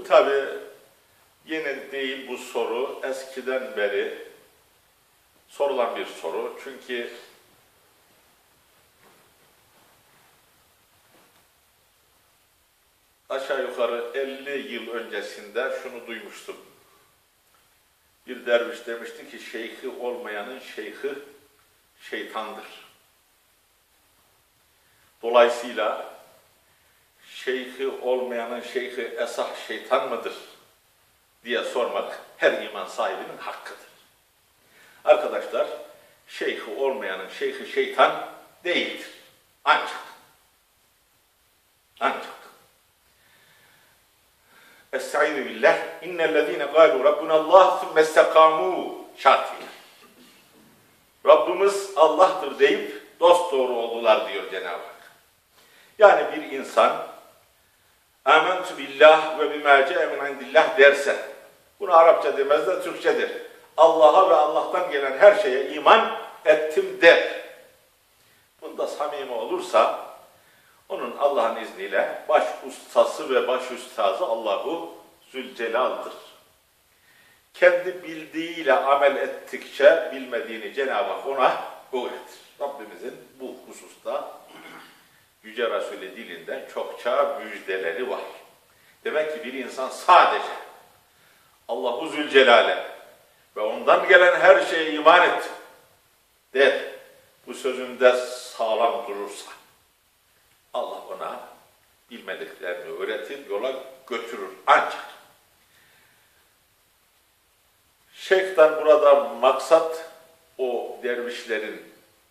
tabii yeni değil bu soru. Eskiden beri sorulan bir soru. Çünkü aşağı yukarı 50 yıl öncesinde şunu duymuştum. Bir derviş demişti ki şeyhi olmayanın şeyhi şeytandır. Dolayısıyla şeyhi olmayanın şeyhi esah şeytan mıdır diye sormak her iman sahibinin hakkıdır. Arkadaşlar, şeyhi olmayanın şeyhi şeytan değildir. Ancak Estaizu billah innellezine galu rabbunallah thumme istakamu şartıyla. Rabbimiz Allah'tır deyip dosdoğru oldular diyor Cenab-ı Hak. Yani bir insan amentu billah ve bima ce'e min indillah derse, bunu Arapça demez de Türkçedir. Allah'a ve Allah'tan gelen her şeye iman ettim der. Bunda samimi olursa onun Allah'ın izniyle baş ustası ve baş üstazı Allahu Zülcelal'dır. Kendi bildiğiyle amel ettikçe bilmediğini Cenab-ı Hak ona öğretir. Rabbimizin bu hususta Yüce Resulü dilinden çokça müjdeleri var. Demek ki bir insan sadece Allahu Zülcelal'e ve ondan gelen her şeye iman et der. Bu sözünde sağlam durursa Allah ona bilmediklerini öğretir, yola götürür. Ancak şeyhten burada maksat o dervişlerin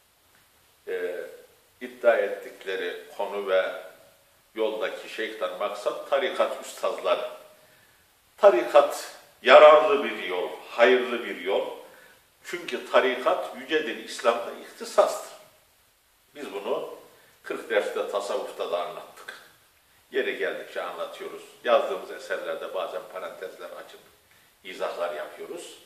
iddia ettikleri konu ve yoldaki şeyhten maksat tarikat üstazları. Tarikat yararlı bir yol, hayırlı bir yol. Çünkü tarikat yücedir, İslam'da ihtisastır. Biz bunu 40 derste tasavvufta da anlattık. Yeri geldikçe anlatıyoruz. Yazdığımız eserlerde bazen parantezler açıp izahlar yapıyoruz.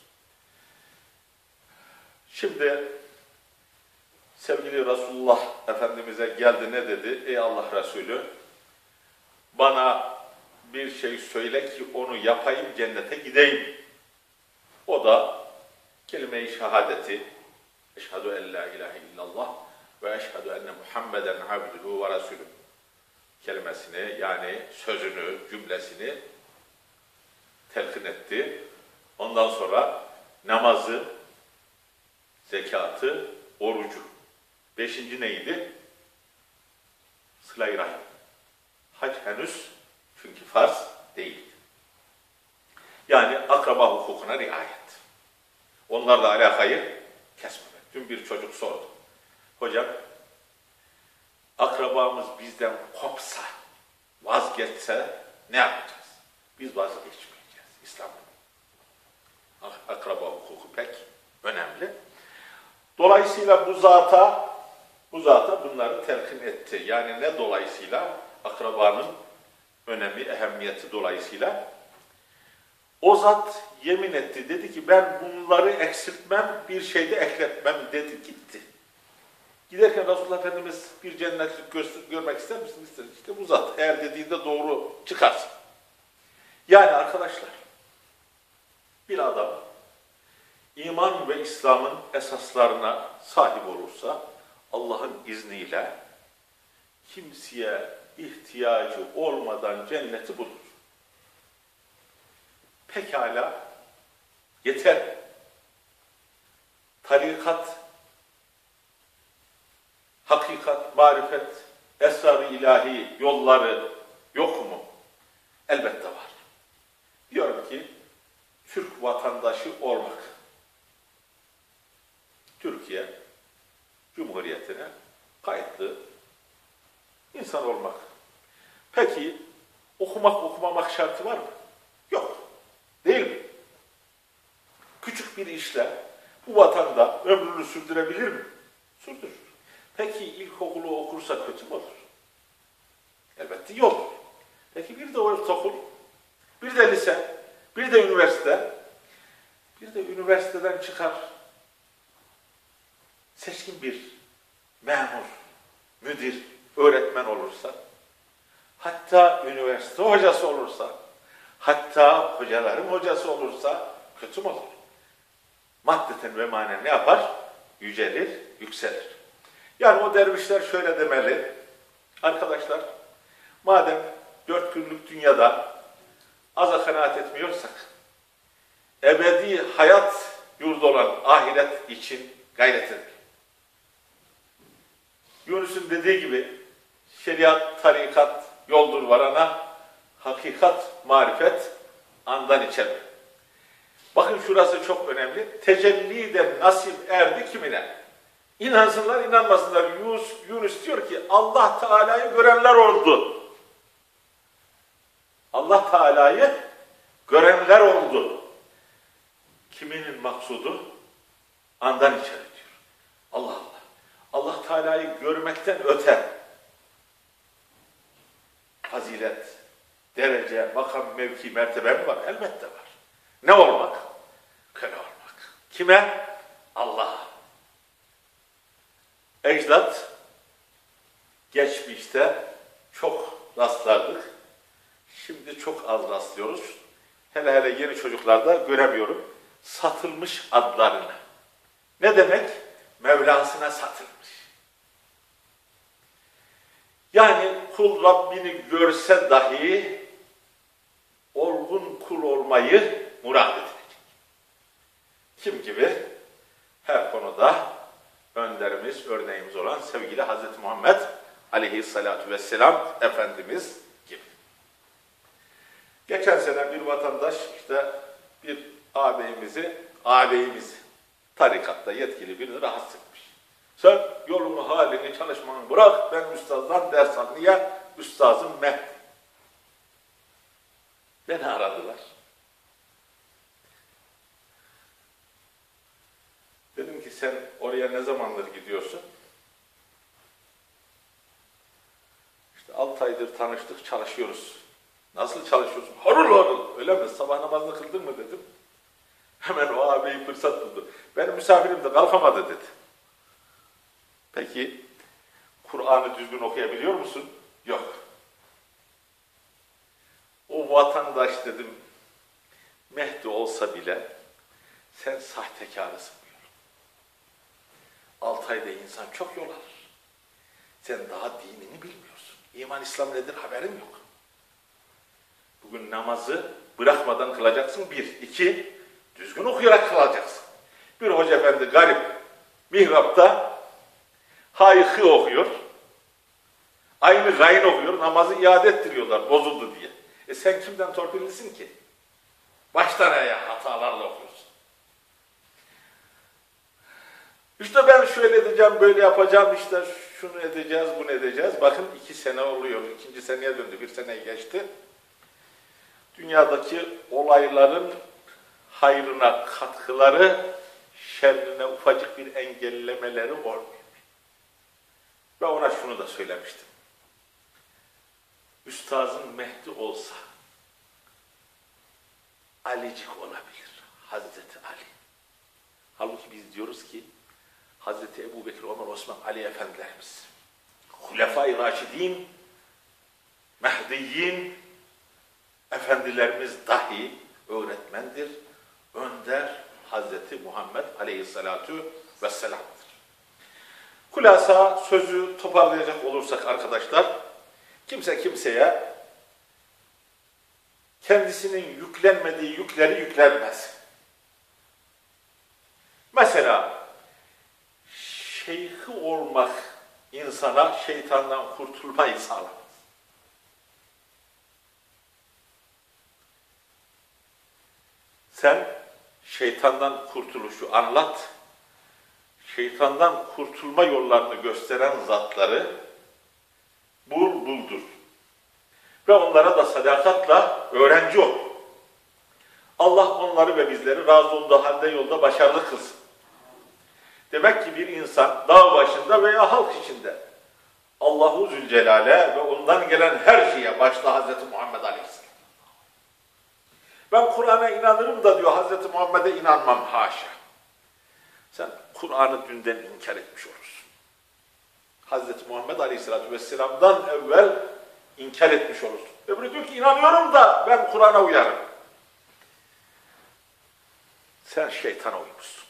Şimdi sevgili Resulullah Efendimiz'e geldi, ne dedi? Ey Allah Resulü, bana bir şey söyle ki onu yapayım, cennete gideyim. O da kelime-i şehadeti, eşhedü en la ilahe illallah ve eşhedü enne Muhammeden abduhu ve resulü kelimesini, yani sözünü, cümlesini telkin etti. Ondan sonra namazı, zekatı, orucu. 5. neydi? Sıla-i rahim. Hac henüz, çünkü farz değil. Yani akraba hukukuna riayet. Onlarla alakayı kesmemek. Dün bir çocuk sordu. Hocam, akrabamız bizden kopsa, vazgeçse ne yapacağız? Biz vazgeçmeyeceğiz. İslam'ın akraba hukuku pek önemli. Dolayısıyla bu zata bunları telkin etti. Yani ne dolayısıyla? Akrabanın önemi, ehemmiyeti dolayısıyla. O zat yemin etti. Dedi ki ben bunları eksiltmem, bir şeyde ekletmem dedi, gitti. Giderken Resulullah Efendimiz bir cennetlik görmek ister misiniz? İster. İşte bu zat eğer dediğinde doğru çıkarsın. Yani arkadaşlar, bir adam iman ve İslam'ın esaslarına sahip olursa Allah'ın izniyle kimseye ihtiyacı olmadan cenneti bulur. Pekala, yeter. Tarikat, hakikat, marifet, esrar-ı ilahi yolları yok mu? Elbette var. Diyorum ki, Türk vatandaşı olmak, Türkiye Cumhuriyeti'ne kayıtlı insan olmak. Peki, okumamak şartı var mı? Yok. Değil mi? Küçük bir işle bu vatanda ömrünü sürdürebilir mi? Sürdürür. Peki ilkokulu okursa kötü mü olur? Elbette yok. Peki bir de ortaokul, bir de lise, bir de üniversite, bir de üniversiteden çıkar seçkin bir memur, müdür, öğretmen olursa, hatta üniversite hocası olursa, Hatta hocaların hocası olursa kötü mü olur? Maddeten ve manen ne yapar? Yücelir, yükselir. Yani o dervişler şöyle demeli. Arkadaşlar, madem 4 günlük dünyada aza kanaat etmiyorsak, ebedi hayat yurdu olan ahiret için gayret edelim. Yunus'un dediği gibi, şeriat, tarikat yoldur varana, hakikat, marifet andan içerir. Bakın şurası çok önemli. Tecelliden nasip erdi kimine? İnansınlar, inanmasınlar. Yunus diyor ki Allah Teala'yı görenler oldu. Allah Teala'yı görenler oldu. Kiminin maksudu? Andan içeri diyor. Allah Allah. Allah Teala'yı görmekten öte fazilet, derece, makam, mevki, mertebe mi var? Elbette var. Ne olmak? Köle olmak. Kime? Allah'a. Ecdat geçmişte çok rastlardık. Şimdi çok az rastlıyoruz. Hele hele yeni çocuklarda göremiyorum. Satılmış adlarını. Ne demek? Mevlasına satılmış. Yani kul Rabbini görse dahi olgun kul olmayı murad edecek. Kim gibi? Her konuda önderimiz, örneğimiz olan sevgili Hazreti Muhammed aleyhissalatu vesselam Efendimiz gibi. Geçen sene bir vatandaş işte bir ağabeyimizi tarikatta yetkili birini rahatsız etmiş. Sen yolunu, halini, çalışmanı bırak, ben üstazdan ders al. Niye? Üstazım Mehdi. Beni aradılar. Dedim ki sen oraya ne zamandır gidiyorsun? İşte 6 aydır tanıştık, çalışıyoruz. Nasıl çalışıyorsun? Harıl harıl. Öyle mi? Sabah namazını kıldın mı dedim. Hemen o ağabeyi fırsat buldu. Benim misafirim de kalkamadı dedi. Peki Kur'an'ı düzgün okuyabiliyor musun? Yok. O vatandaş dedim Mehdi olsa bile sen sahtekarısın diyor. 6 ayda insan çok yol alır. Sen daha dinini bilmiyorsun. İman, İslam nedir haberin yok. Bugün namazı bırakmadan kılacaksın. 1, 2, düzgün okuyarak kılacaksın. Bir hoca efendi garip mihrapta hay-hı okuyor. Aynı gayn okuyor. Namazı iade ettiriyorlar bozuldu diye. Sen kimden torpillisin ki? Baştan ayağa hatalarla okuyorsun. İşte ben şöyle edeceğim, böyle yapacağım, işte şunu edeceğiz, bunu edeceğiz. Bakın 2 sene oluyor. 2. seneye döndü. 1 seneyi geçti. Dünyadaki olayların hayrına katkıları, şerrine ufacık bir engellemeleri olmuyor. Ve ona şunu da söylemiştim. Üstazın Mehdi olsa Alicik olabilir. Hazreti Ali. Halbuki biz diyoruz ki Hazreti Ebu Bekir, Ömer, Osman, Ali Efendilerimiz, Hulefai Raşidin, Mehdiyin Efendilerimiz dahi öğretmendir, önder Hazreti Muhammed Aleyhisselatu Vesselam'dır. Kulasa sözü toparlayacak olursak arkadaşlar, kimse kimseye kendisinin yüklenmediği yükleri yüklenmez. Mesela şeyhi olmak insana şeytandan kurtulmayı sağlamaz. Sen şeytandan kurtuluşu anlat, şeytandan kurtulma yollarını gösteren zatları buldur. Ve onlara da sadakatla öğrenci ol. Allah onları ve bizleri razı olduğu halde yolda başarılı kılsın. Demek ki bir insan dağ başında veya halk içinde Allahu Zülcelal'e ve ondan gelen her şeye, başta Hazreti Muhammed Aleyhisselam. Ben Kur'an'a inanırım da diyor, Hazreti Muhammed'e inanmam, haşa. Sen Kur'an'ı dünden inkar etmiş olursun. Hazreti Muhammed Aleyhisselatü Vesselam'dan evvel inkar etmiş olursun. Öbürü diyor ki inanıyorum da ben Kur'an'a uyarım. Sen şeytana uymuşsun.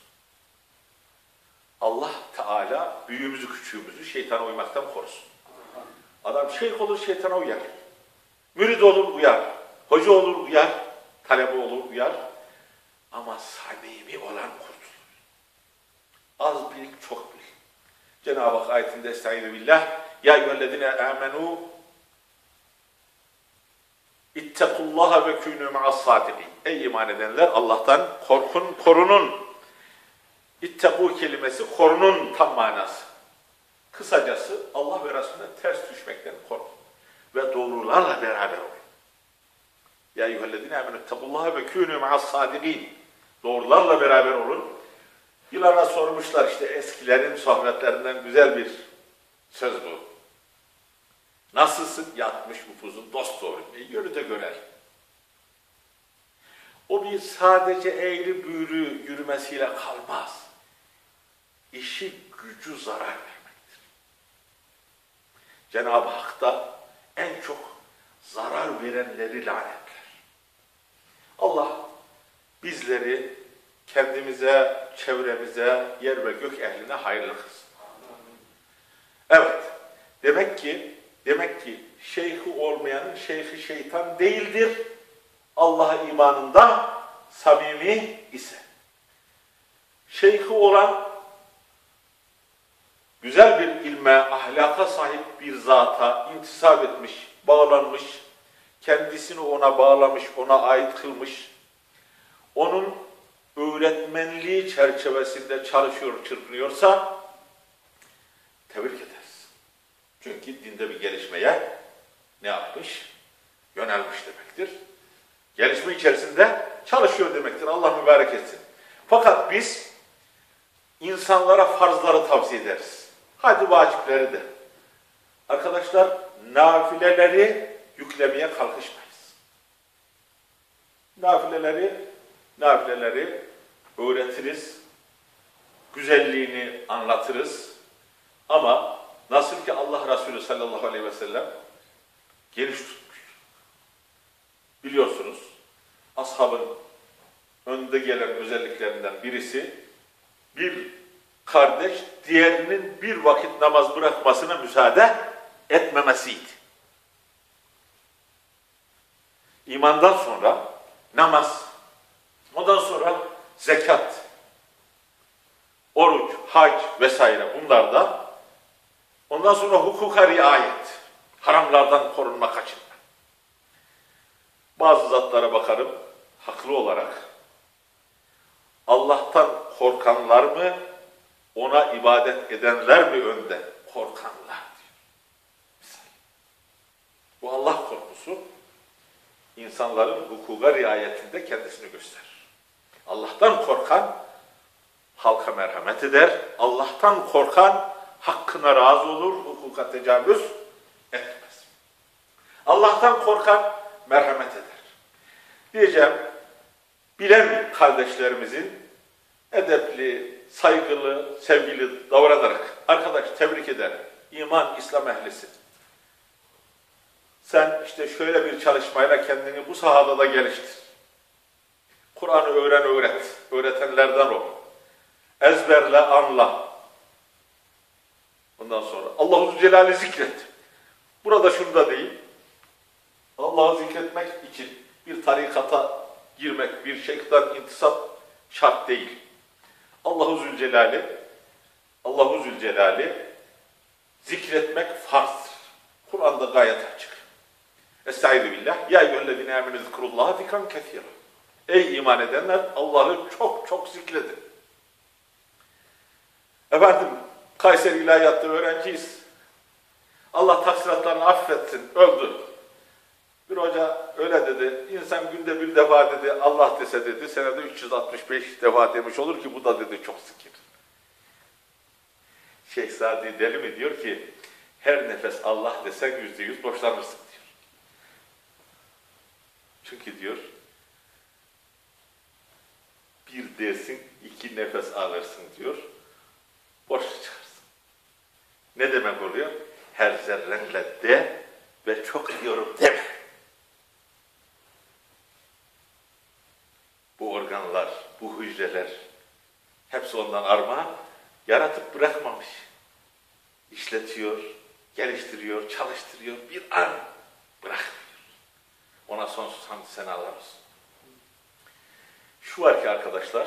Allah Teala büyüğümüzü küçüğümüzü şeytana uymaktan korusun. Adam şeyh olur şeytana uyar. Mürid olur uyar. Hoca olur uyar. Talebe olur uyar. Ama samimi olan kurtulur. Az bil çok bil. Cenab-ı Hak ayetinde estaizu billah ya eyyühellezine amenu ittekullaha ve kûnû ma'as-sâdiqîn. Ey iman edenler Allah'tan korkun, korunun. İttekû kelimesi korunun tam manası. Kısacası Allah ve Resulüne ters düşmekten korkun. Ve doğrularla beraber olun. Ya eyyühellezine amenu ittekullaha ve kûnû ma'as-sâdiqîn. Doğrularla beraber olun. Yılana sormuşlar işte eskilerin sohbetlerinden güzel bir söz bu. Nasılsın? Yatmış upuzun dost doğru. Yürü de görer. O bir sadece eğri büğrü yürümesiyle kalmaz. İşi gücü zarar vermektir. Cenab-ı Hak da en çok zarar verenleri lanetler. Allah bizleri kendimize, çevremize, yer ve gök ehline hayırlı kılsın. Evet, demek ki şeyhi olmayanın şeyhi şeytan değildir. Allah'a imanında samimi ise. Şeyhi olan güzel bir ilme, ahlaka sahip bir zata intisap etmiş, bağlanmış, kendisini ona bağlamış, ona ait kılmış, onun öğretmenliği çerçevesinde çalışıyor, çırpınıyorsa tebrik ederiz. Çünkü dinde bir gelişmeye ne yapmış? Yönelmiş demektir. Gelişme içerisinde çalışıyor demektir. Allah mübarek etsin. Fakat biz insanlara farzları tavsiye ederiz. Hadi vacipleri de. Arkadaşlar nafileleri yüklemeye kalkışmayız. Nafileleri öğretiriz, güzelliğini anlatırız. Ama nasıl ki Allah Resulü sallallahu aleyhi ve sellem geniş tutmuş. Biliyorsunuz, ashabın önde gelen özelliklerinden birisi, bir kardeş diğerinin bir vakit namaz bırakmasına müsaade etmemesiydi. İmandan sonra namaz, ondan sonra zekat, oruç, hac vesaire bunlar da, ondan sonra hukuka riayet, haramlardan korunma, kaçınma. Bazı zatlara bakarım, haklı olarak, Allah'tan korkanlar mı, ona ibadet edenler mi önde? Korkanlar diyor. Misal. Bu Allah korkusu, insanların hukuka riayetinde kendisini gösterir. Allah'tan korkan, halka merhamet eder. Allah'tan korkan, hakkına razı olur, hukuka tecavüz etmez. Allah'tan korkan, merhamet eder. Diyeceğim, bilen kardeşlerimizin edepli, saygılı, sevgili davranarak, arkadaş tebrik ederim, iman, İslam ehlisin. Sen işte şöyle bir çalışmayla kendini bu sahada da geliştir. Kur'an'ı öğret, öğretenlerden ol. Ezberle, anla. Ondan sonra Allah-u Zülcelal'i zikret. Burada şunu da değil, Allah'ı zikretmek için bir tarikata girmek, bir şeyhten intisap şart değil. Allahu Zülcelal'i zikretmek farzdır. Kur'an'da gayet açık. Estaizu billah. Ya eyyühellezine amenu zikrullaha zikran kethira. Ey iman edenler, Allah'ı çok çok zikredin. Efendim, Kayseri İlahiyat'ta öğrenciyiz. Allah taksiratlarını affetsin, öldü. Bir hoca öyle dedi, insan günde bir defa dedi, Allah dese dedi, senede 365 defa demiş olur ki bu da dedi çok zikir. Şeyh Sadi deli mi diyor ki, her nefes Allah desen %100 boşlanırsın diyor. Çünkü diyor, bir dersin, 2 nefes alırsın diyor, boş çıkarsın. Ne demek oluyor? Her zerrenle de ve çok diyorum deme. dünyalar, bu hücreler hepsi ondan armağan, yaratıp bırakmamış. İşletiyor, geliştiriyor, çalıştırıyor, bir an bırakmıyor. Ona sonsuz hamd senalar olsun. Şu var ki arkadaşlar,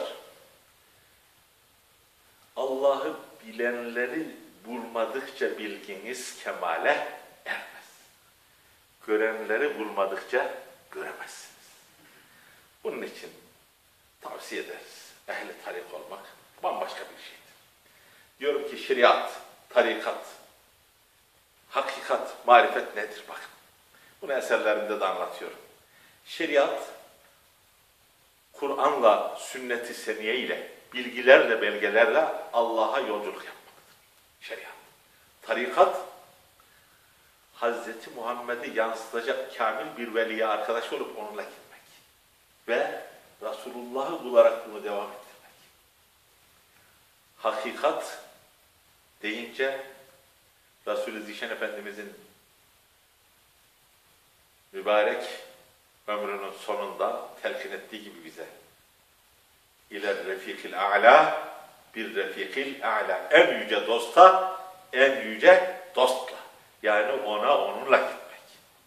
Allah'ı bilenleri bulmadıkça bilginiz kemale ermez. Görenleri bulmadıkça göremezsiniz. Bunun için tavsiye ederiz. Ehli tarik olmak bambaşka bir şeydir. Diyorum ki şeriat, tarikat, hakikat, marifet nedir? Bakın. Bunu eserlerimde de anlatıyorum. Şeriat, Kur'an'la, sünnet-i seniye ile, bilgilerle, belgelerle Allah'a yolculuk yapmaktır. Şeriat. Tarikat, Hazreti Muhammed'i yansıtacak kamil bir veliye arkadaş olup onunla gitmek. Ve Resulullah'ı bularak bunu devam ettirmek. Hakikat deyince Resul-i Zişan Efendimizin mübarek ömrünün sonunda telkin ettiği gibi bize İler refikil a'la, bir refikil a'la, en yüce dosta, en yüce dostla. Yani onunla gitmek.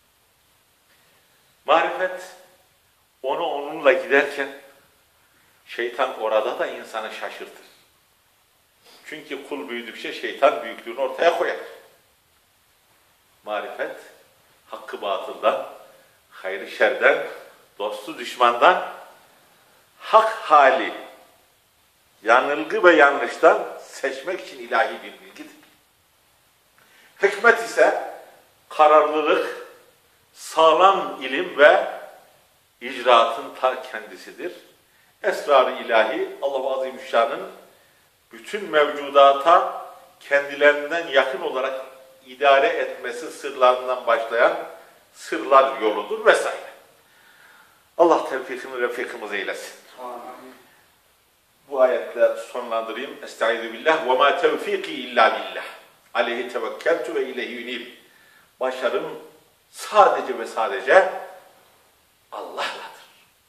Marifet, onunla giderken şeytan orada da insanı şaşırtır. Çünkü kul büyüdükçe şeytan büyüklüğünü ortaya koyar. Marifet, hakkı batıldan, hayrı şerden, dostu düşmandan, hak hali, yanılgı ve yanlıştan seçmek için ilahi bir bilgidir. Hikmet ise kararlılık, sağlam ilim ve icraatın ta kendisidir. Esrar-ı ilahi, Allah-u Azimüşşan'ın bütün mevcudata kendilerinden yakın olarak idare etmesi sırlarından başlayan sırlar yoludur vesaire. Allah tevfikini refikimiz eylesin. Amin. Bu ayetle sonlandırayım. Estaizu billah ve ma tevfiki illa billah. Aleyhi tevekkeltu ve ileyhi yunib. Başarım sadece ve sadece Allah'ladır.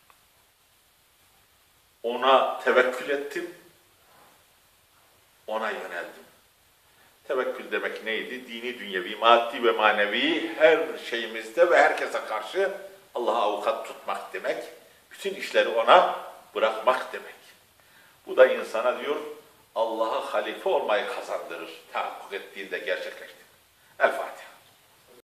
Ona tevekkül ettim. Ona yöneldim. Tevekkül demek neydi? Dini, dünyevi, maddi ve manevi her şeyimizde ve herkese karşı Allah'a avukat tutmak demek. Bütün işleri ona bırakmak demek. Bu da insana diyor Allah'a halife olmayı kazandırır. Tahakkuk ettiğinde, gerçekleştiğinde.